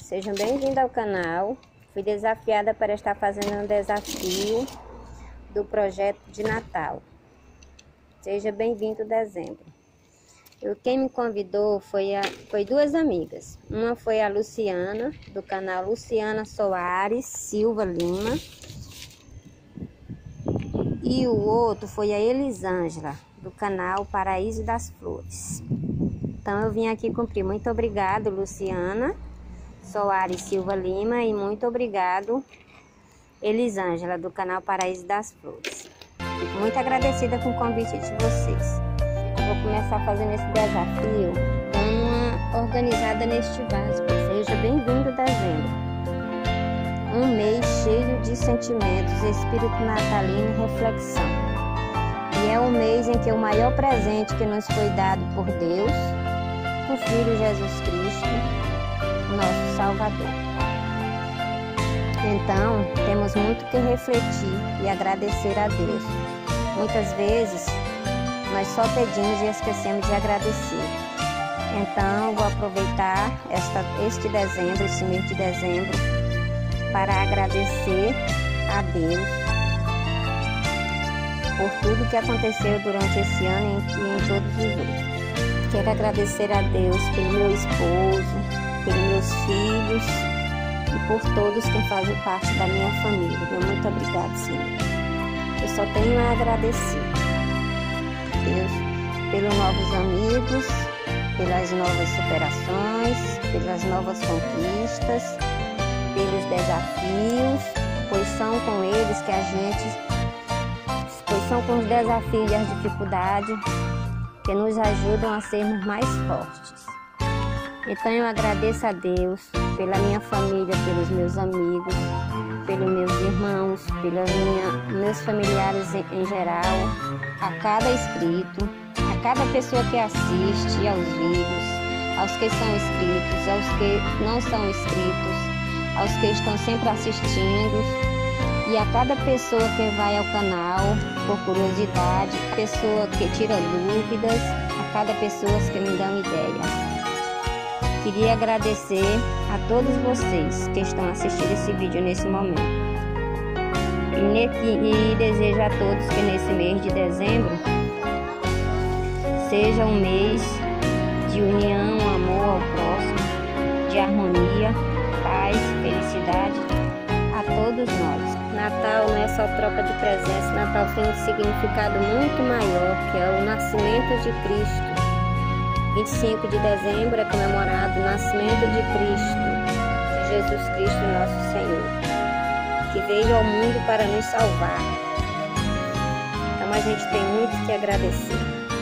sejam bem-vindos ao canal. Fui desafiada para estar fazendo um desafio do projeto de Natal. Seja bem-vindo dezembro. Quem me convidou foi duas amigas. Uma foi a Luciana, do canal Luciana Soares Silva Lima. E o outro foi a Elisângela, do canal Paraíso das Flores. Então eu vim aqui cumprir. Muito obrigado, Luciana Soares Silva Lima, e muito obrigado, Elisângela, do canal Paraíso das Flores. Fico muito agradecida com o convite de vocês. Eu vou começar fazendo esse desafio, dando uma organizada neste vaso. Seja bem-vindo dezembro. Um mês cheio de sentimentos, espírito natalino e reflexão. E é o mês em que o maior presente que nos foi dado por Deus, o Filho Jesus Cristo, nosso Salvador. Então, temos muito que refletir e agradecer a Deus. Muitas vezes, nós só pedimos e esquecemos de agradecer. Então, vou aproveitar este dezembro, esse mês de dezembro, para agradecer a Deus por tudo que aconteceu durante esse ano e em todos os outros. Quero agradecer a Deus pelo meu esposo, pelos meus filhos e por todos que fazem parte da minha família. Muito obrigado, Senhor. Eu só tenho a agradecer, Deus, pelos novos amigos, pelas novas superações, pelas novas conquistas, pelos desafios, pois são com eles que são com os desafios e as dificuldades que nos ajudam a sermos mais fortes. Então eu agradeço a Deus pela minha família, pelos meus amigos, pelos meus irmãos, pelos meus familiares em geral, a cada inscrito, a cada pessoa que assiste aos vídeos, aos que são inscritos, aos que não são inscritos, aos que estão sempre assistindo, e a cada pessoa que vai ao canal por curiosidade, a pessoa que tira dúvidas, a cada pessoa que me dão ideia. Queria agradecer a todos vocês que estão assistindo esse vídeo nesse momento. E desejo a todos que nesse mês de dezembro seja um mês de união, amor ao próximo, de harmonia, paz, felicidade a todos nós. Natal não é só troca de presentes, Natal tem um significado muito maior, que é o nascimento de Cristo. 25 de dezembro é comemorado o nascimento de Cristo, de Jesus Cristo, nosso Senhor, que veio ao mundo para nos salvar. Então a gente tem muito que agradecer.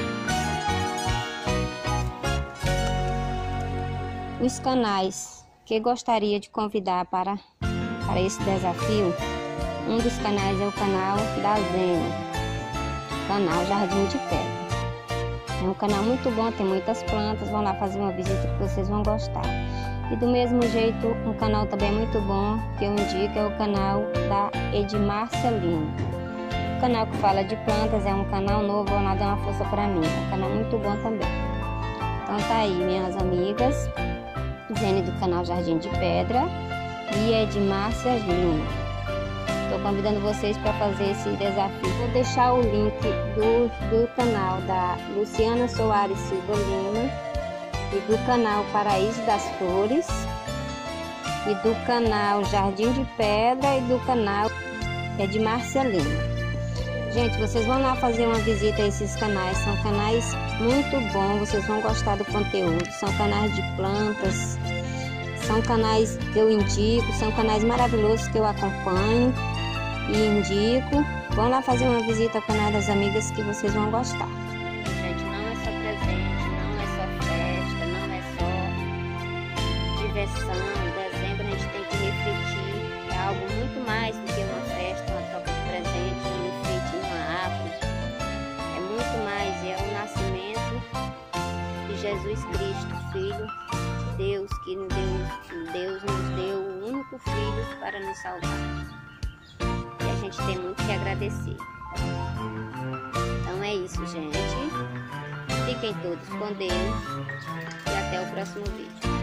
Os canais que gostaria de convidar para esse desafio, um dos canais é o canal da Zena, canal Jardim de Pedra. É um canal muito bom, tem muitas plantas, vão lá fazer uma visita que vocês vão gostar. E do mesmo jeito, um canal também muito bom que eu indico é o canal da Edmárcia Lima. O canal que fala de plantas é um canal novo, vão lá dar uma força para mim, é um canal muito bom também. Então tá aí, minhas amigas, Zene do canal Jardim de Pedra e Edmárcia Lima. Estou convidando vocês para fazer esse desafio. Vou deixar o link do canal da Luciana Soares Silva Lima e do canal Paraíso das Flores e do canal Jardim de Pedra e do canal Edmárcia Lima. Gente, vocês vão lá fazer uma visita a esses canais. São canais muito bons, vocês vão gostar do conteúdo. São canais de plantas, são canais que eu indico, são canais maravilhosos que eu acompanho e indico. Vão lá fazer uma visita ao canal das amigas que vocês vão gostar. Gente, não é só presente, não é só festa, não é só diversão. Em dezembro a gente tem que refletir. É algo muito mais do que uma festa, uma troca de presente, um enfeite numa árvore. É muito mais, é o nascimento de Jesus Cristo, Filho de Deus, que Deus nos deu o único Filho para nos salvar. A gente tem muito que agradecer. Então é isso, gente. Fiquem todos com Deus e até o próximo vídeo.